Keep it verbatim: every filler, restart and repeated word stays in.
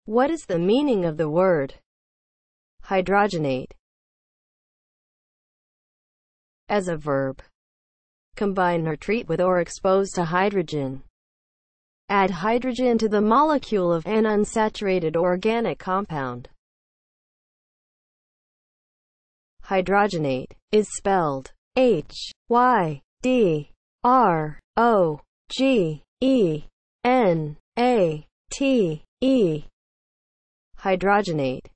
What is the meaning of the word hydrogenate? As a verb, combine or treat with or expose to hydrogen. Add hydrogen to the molecule of an unsaturated organic compound. Hydrogenate is spelled H Y D R O G E N A T E. Hydrogenate